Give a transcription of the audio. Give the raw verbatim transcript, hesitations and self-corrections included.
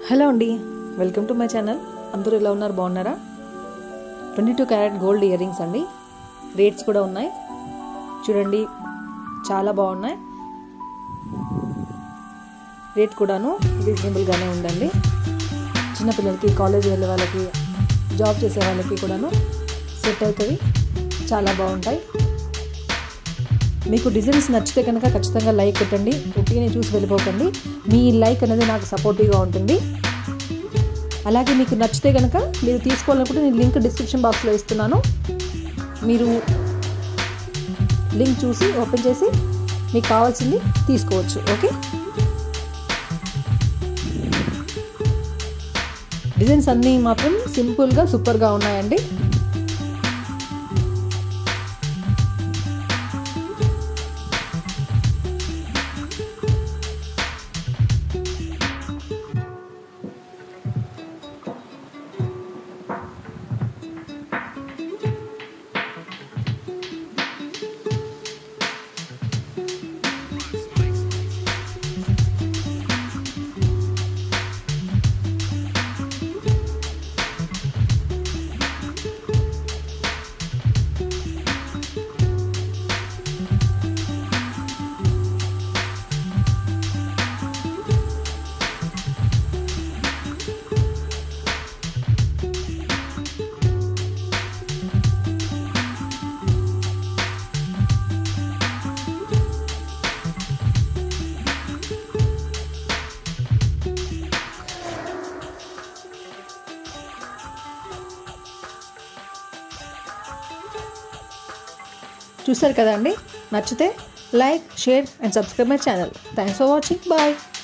Hello అండి, welcome to my channel. అందరూ ఎలా ఉన్నారు? బాగున్నారా? Twenty two carat gold ear rings అండి. రేట్స్ కూడా ఉన్నాయి చూడండి, చాలా బాగున్నాయి. రేట్ కూడాను రీజనబుల్గానే ఉందండి. చిన్నపిల్లలకి, కాలేజ్ వెళ్ళే వాళ్ళకి, జాబ్ చేసే వాళ్ళకి కూడాను సెట్ అవుతుంది. చాలా బాగుంటాయి. మీకు డిజైన్స్ నచ్చితే కనుక ఖచ్చితంగా లైక్ కొట్టండి. ఉట్టిగానే చూసి వెళ్ళిపోకండి. మీ లైక్ అనేది నాకు సపోర్టివ్గా ఉంటుంది. అలాగే మీకు నచ్చితే కనుక మీరు తీసుకోవాలనుకుంటే నేను లింక్ డిస్క్రిప్షన్ బాక్స్లో ఇస్తున్నాను. మీరు లింక్ చూసి ఓపెన్ చేసి మీకు కావాల్సింది తీసుకోవచ్చు. ఓకే, డిజైన్స్ అన్నీ మాత్రం సింపుల్గా సూపర్గా ఉన్నాయండి. చూసారు కదా అండి, నచ్చితే like, share and subscribe my channel. Thanks for watching. Bye.